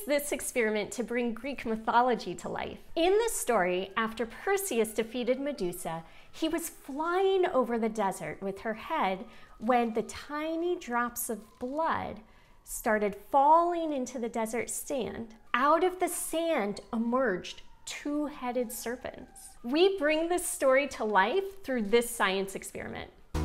used this experiment to bring Greek mythology to life. In this story, after Perseus defeated Medusa, he was flying over the desert with her head when the tiny drops of blood started falling into the desert sand. Out of the sand emerged two-headed serpents. We bring this story to life through this science experiment.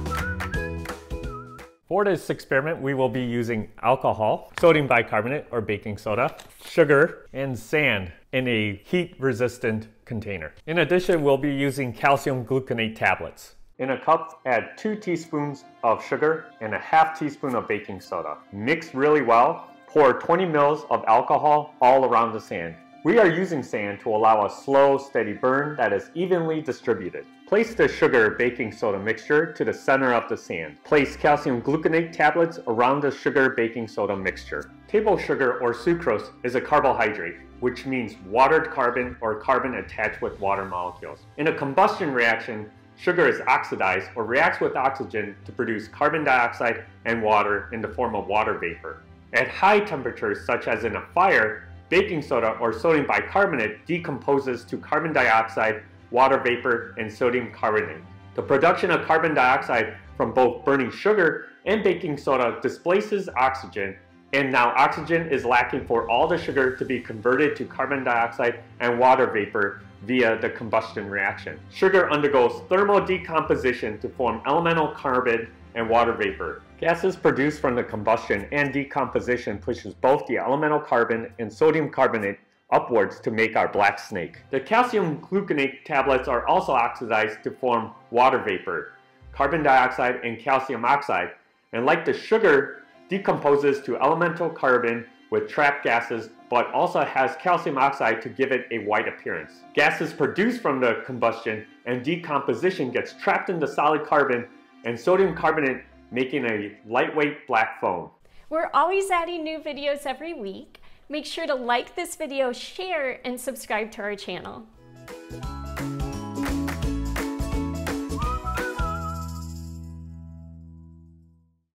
For this experiment, we will be using alcohol, sodium bicarbonate or baking soda, sugar, and sand in a heat-resistant container. In addition, we'll be using calcium gluconate tablets. In a cup, add 2 teaspoons of sugar and a half teaspoon of baking soda. Mix really well. Pour 20 mils of alcohol all around the sand. We are using sand to allow a slow, steady burn that is evenly distributed. Place the sugar baking soda mixture to the center of the sand. Place calcium gluconate tablets around the sugar baking soda mixture. Table sugar or sucrose is a carbohydrate, which means watered carbon or carbon attached with water molecules. In a combustion reaction, sugar is oxidized or reacts with oxygen to produce carbon dioxide and water in the form of water vapor. At high temperatures, such as in a fire, baking soda or sodium bicarbonate decomposes to carbon dioxide, water vapor, and sodium carbonate. The production of carbon dioxide from both burning sugar and baking soda displaces oxygen, and now oxygen is lacking for all the sugar to be converted to carbon dioxide and water vapor via the combustion reaction. Sugar undergoes thermal decomposition to form elemental carbon and water vapor. Gases produced from the combustion and decomposition pushes both the elemental carbon and sodium carbonate upwards to make our black snake. The calcium gluconate tablets are also oxidized to form water vapor, carbon dioxide, and calcium oxide, and like the sugar, decomposes to elemental carbon with trapped gases, but also has calcium oxide to give it a white appearance. Gases produced from the combustion and decomposition gets trapped in the solid carbon and sodium carbonate, making a lightweight black foam. We're always adding new videos every week. Make sure to like this video, share, and subscribe to our channel.